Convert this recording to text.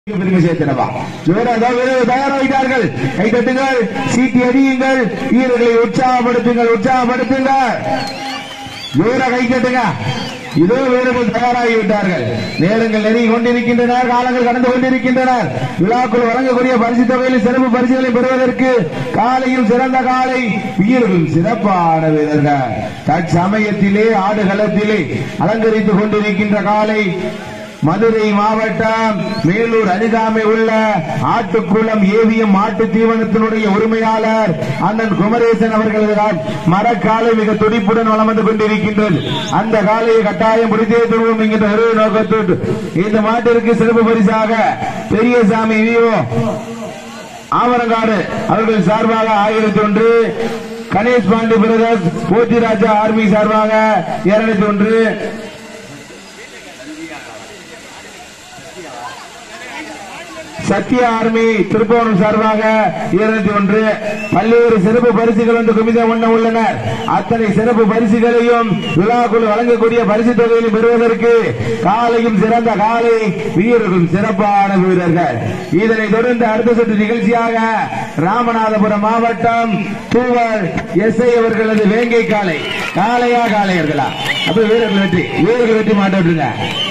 தயாராகிறார்கள். கைதட்டுங்கள், சீட்டி அடியுங்கள், வீரர்களை உற்சாகப்படுத்துங்கள், உற்சாகப்படுத்துங்கள். ஜோர கைதட்டுங்க. இதோ வீரர்கள் தயாராகிவிட்டார்கள். நேரங்கள் நெருங்கி கொண்டிருக்கின்றன, காலங்கள் கடந்து கொண்டிருக்கின்றனர். விழாக்குள் வழங்கக்கூடிய பரிசு தொகையில் சிறப்பு பரிசுகளை பெறுவதற்கு காலையும் சிறந்த காலை, வீரர்கள் சிறப்பான வீரர்கள். தற்சமயத்திலே ஆடுகளத்திலே அலங்கரித்துக் கொண்டிருக்கின்ற காலை மதுரை மாவட்டம் மேலூர் அருகாமை உள்ள ஆட்டுக்குளம் ஏவிஎம் மாட்டு தீவனத்தினுடைய உரிமையாளர் அண்ணன் குமரேசன் அவர்கள் மரக்காலை மிக துடிப்புடன் வளம் வந்து கொண்டிருக்கின்றது. அந்த காலையை கட்டாயம் முடித்தே தருவோம் என்கின்ற ஒரு நோக்கத்தோடு இந்த மாட்டிற்கு சிறப்பு பரிசாக பெரியசாமி விஓ ஆவரங்காடு அவர்கள் சார்பாக 1001, கணேஷ் பாண்டி பிரதர்ஸ் போத்திராஜா ஆர்மி சார்பாக 201, சத்யா ஆர்மி திருப்பவனம் சார்பாக 201. பல்வேறு சிறப்பு பரிசுகள் வந்து குமித உண்ண உள்ளனர். அத்தனை சிறப்பு பரிசுகளையும் விழாக்குழு வழங்கக்கூடிய பரிசு தொகையில் பெறுவதற்கு காலையும் சிறந்த காலை, வீரர்களும் சிறப்பான வீரர்கள். இதனை தொடர்ந்து அடுத்த சுற்று நிகழ்ச்சியாக ராமநாதபுரம் மாவட்டம் தூவல் எஸ்ஐ அவர்களது வேங்கை காலை. காளையா காளையர்களா? அப்ப வீரர்கள் வெற்றி மாட்ட விட்டுருங்க.